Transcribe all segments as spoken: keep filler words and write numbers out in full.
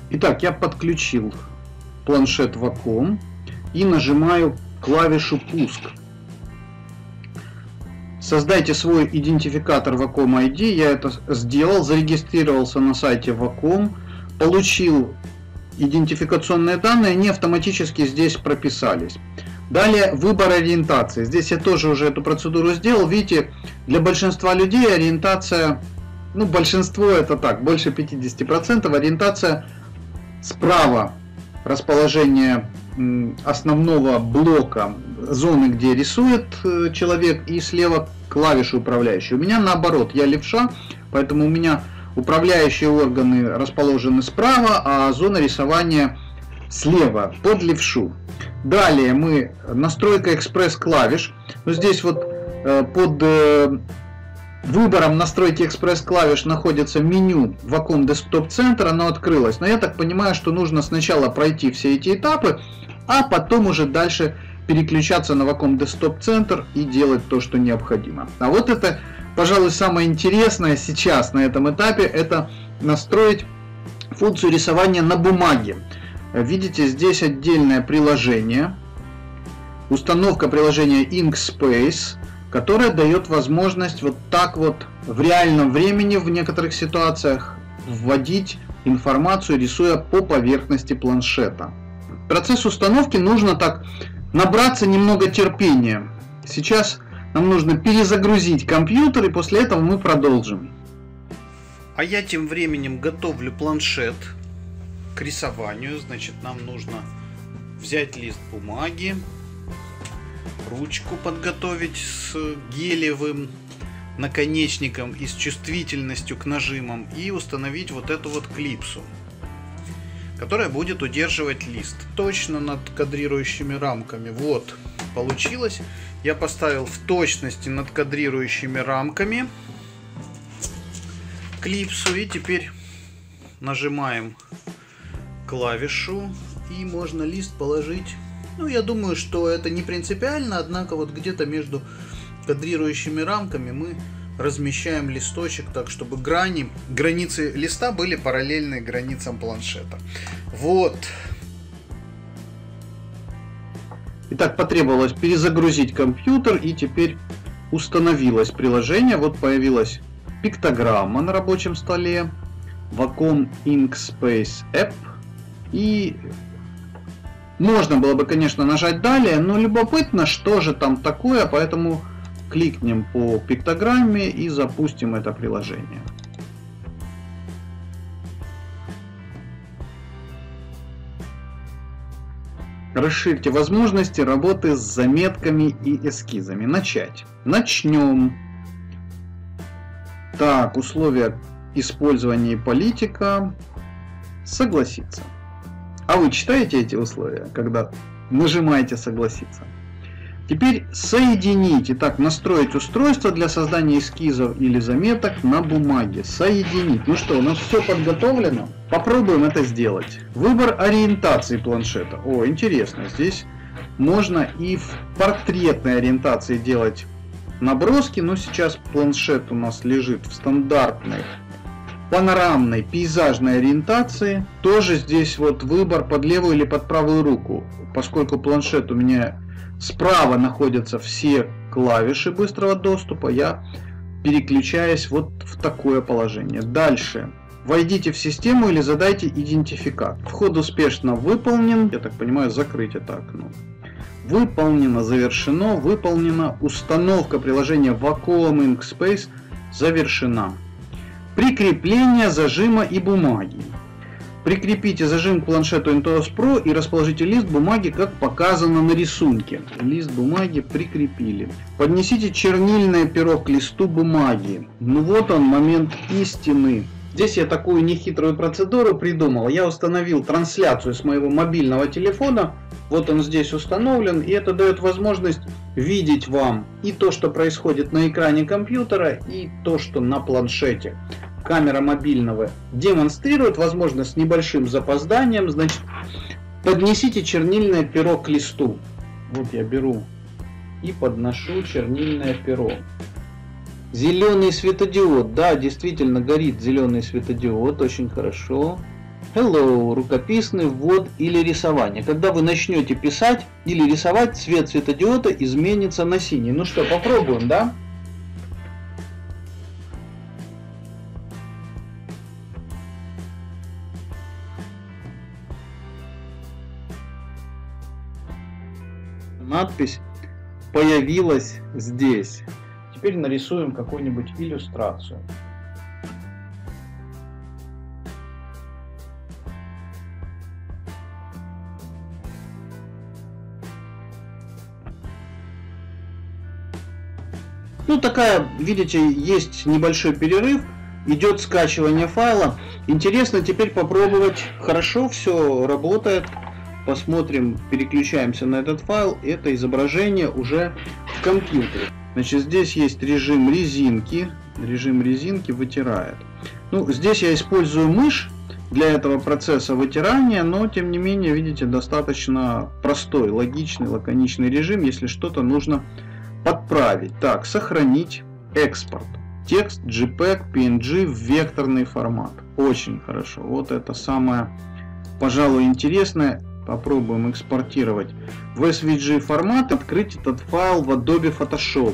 Итак, я подключил планшет Wacom и нажимаю клавишу «Пуск». Создайте свой идентификатор Wacom ай ди. Я это сделал, зарегистрировался на сайте Wacom, получил идентификационные данные, они автоматически здесь прописались. Далее выбор ориентации. Здесь я тоже уже эту процедуру сделал. Видите, для большинства людей ориентация, ну большинство это так, больше пятидесяти процентов, ориентация справа, расположение основного блока, зоны, где рисует человек, и слева клавиши управляющие. У меня наоборот, я левша, поэтому у меня управляющие органы расположены справа, а зона рисования слева, под левшу. Далее мы настройка экспресс-клавиш. Ну, здесь вот э, под э, выбором настройки экспресс-клавиш находится меню Wacom Desktop Center, оно открылось. Но я так понимаю, что нужно сначала пройти все эти этапы, а потом уже дальше переключаться на Wacom Desktop Center и делать то, что необходимо. А вот это, пожалуй, самое интересное сейчас на этом этапе, это настроить функцию рисования на бумаге. Видите, здесь отдельное приложение, установка приложения Inkspace, которое дает возможность вот так вот в реальном времени в некоторых ситуациях вводить информацию, рисуя по поверхности планшета. Процесс установки нужно так набраться немного терпения. Сейчас нам нужно перезагрузить компьютер, и после этого мы продолжим. А я тем временем готовлю планшет к рисованию. Значит, нам нужно взять лист бумаги, ручку подготовить с гелевым наконечником и с чувствительностью к нажимам, и установить вот эту вот клипсу, которая будет удерживать лист точно над кадрирующими рамками. Вот, получилось. Я поставил в точности над кадрирующими рамками клипсу, и теперь нажимаем клавишу, и можно лист положить. Ну, я думаю, что это не принципиально, однако вот где-то между кадрирующими рамками мы размещаем листочек так, чтобы грани, границы листа были параллельны границам планшета. Вот. Итак, потребовалось перезагрузить компьютер, и теперь установилось приложение. Вот появилась пиктограмма на рабочем столе, Wacom Inkspace App, и можно было бы, конечно, нажать далее, но любопытно, что же там такое, поэтому кликнем по пиктограмме и запустим это приложение. Расширьте возможности работы с заметками и эскизами. Начать. Начнем. Так, условия использования и политика. Согласиться. А вы читаете эти условия, когда нажимаете «Согласиться»? Теперь соединить. Итак, настроить устройство для создания эскизов или заметок на бумаге. Соединить. Ну что, у нас все подготовлено? Попробуем это сделать. Выбор ориентации планшета. О, интересно. Здесь можно и в портретной ориентации делать наброски, но сейчас планшет у нас лежит в стандартной панорамной пейзажной ориентации. Тоже здесь вот выбор под левую или под правую руку. Поскольку планшет у меня справа находятся все клавиши быстрого доступа, я переключаюсь вот в такое положение. Дальше. Войдите в систему или задайте идентификатор. Вход успешно выполнен. Я так понимаю, закрыть это окно. Выполнено, завершено, выполнена. Установка приложения Wacom Inkspace завершена. Прикрепление зажима и бумаги. Прикрепите зажим к планшету Intuos Pro и расположите лист бумаги, как показано на рисунке. Лист бумаги прикрепили. Поднесите чернильное перо к листу бумаги. Ну вот он, момент истины. Здесь я такую нехитрую процедуру придумал. Я установил трансляцию с моего мобильного телефона. Вот он здесь установлен, и это дает возможность видеть вам и то, что происходит на экране компьютера, и то, что на планшете. Камера мобильного демонстрирует, возможно, с небольшим запозданием. Значит, поднесите чернильное перо к листу. Вот я беру и подношу чернильное перо. Зеленый светодиод. Да, действительно горит зеленый светодиод. Очень хорошо. Hello, рукописный, ввод или рисование. Когда вы начнете писать или рисовать, цвет светодиода изменится на синий. Ну что, попробуем, да? Надпись появилась здесь. Теперь нарисуем какую-нибудь иллюстрацию. Ну, такая, видите, есть небольшой перерыв, идет скачивание файла. Интересно теперь попробовать. Хорошо, все работает. Посмотрим, переключаемся на этот файл. Это изображение уже в компьютере. Значит, здесь есть режим резинки. Режим резинки вытирает. Ну, здесь я использую мышь для этого процесса вытирания, но тем не менее, видите, достаточно простой, логичный, лаконичный режим, если что-то нужно подправить. Так, сохранить, экспорт. Текст JPEG, пи эн джи в векторный формат. Очень хорошо. Вот это самое, пожалуй, интересное. Попробуем экспортировать в эс ви джи формат, открыть этот файл в Adobe Photoshop.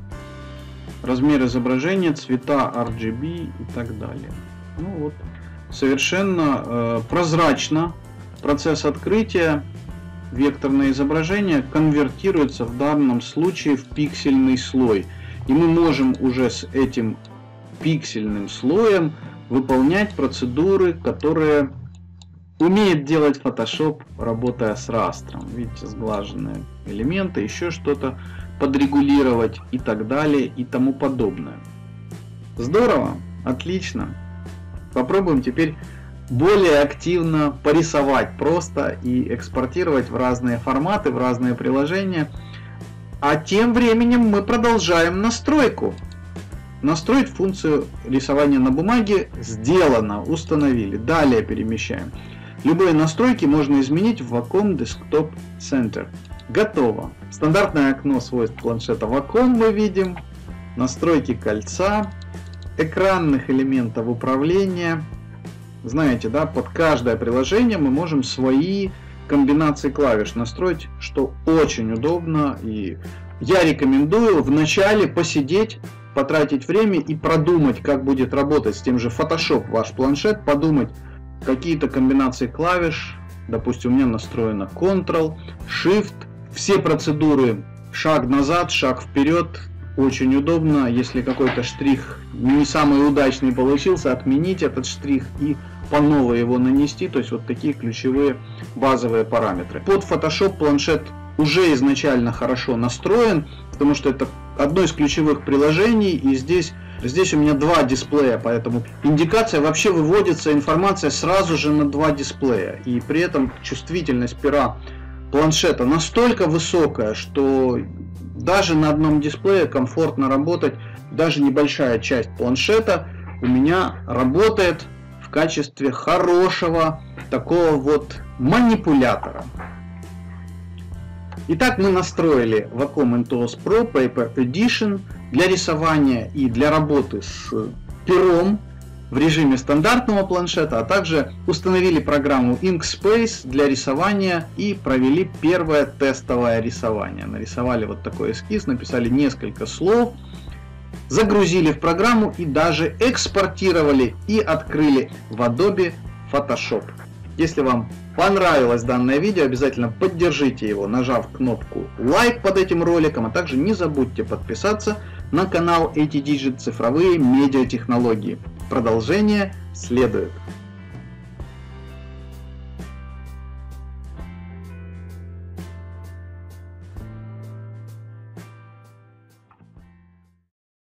Размер изображения, цвета ар джи би и так далее. Ну вот, совершенно э, прозрачно процесс открытия. Векторное изображение конвертируется в данном случае в пиксельный слой. И мы можем уже с этим пиксельным слоем выполнять процедуры, которые умеет делать Photoshop, работая с растром. Видите, сглаженные элементы, еще что-то подрегулировать и так далее и тому подобное. Здорово, отлично. Попробуем теперь более активно порисовать просто и экспортировать в разные форматы, в разные приложения. А тем временем мы продолжаем настройку. Настроить функцию рисования на бумаге сделано, установили. Далее перемещаем. Любые настройки можно изменить в Wacom Desktop Center. Готово. Стандартное окно свойств планшета Wacom мы видим. Настройки кольца, экранных элементов управления. Знаете, да, под каждое приложение мы можем свои комбинации клавиш настроить, что очень удобно. И я рекомендую вначале посидеть, потратить время и продумать, как будет работать с тем же Photoshop ваш планшет, подумать какие-то комбинации клавиш. Допустим, у меня настроено Ctrl, Shift, все процедуры шаг назад, шаг вперед. Очень удобно. Если какой-то штрих не самый удачный получился, отменить этот штрих и по новой его нанести. То есть вот такие ключевые базовые параметры. Под Photoshop планшет уже изначально хорошо настроен, потому что это одно из ключевых приложений, и здесь Здесь у меня два дисплея, поэтому индикация вообще выводится, информация сразу же на два дисплея. И при этом чувствительность пера планшета настолько высокая, что даже на одном дисплее комфортно работать. Даже небольшая часть планшета у меня работает в качестве хорошего такого вот манипулятора. Итак, мы настроили Wacom Intuos Pro Paper Edition для рисования и для работы с пером в режиме стандартного планшета, а также установили программу Inkspace для рисования и провели первое тестовое рисование. Нарисовали вот такой эскиз, написали несколько слов, загрузили в программу и даже экспортировали и открыли в Adobe Photoshop. Если вам понравилось данное видео, обязательно поддержите его, нажав кнопку лайк под этим роликом, а также не забудьте подписаться на канал эй ти Digit цифровые медиатехнологии. Продолжение следует.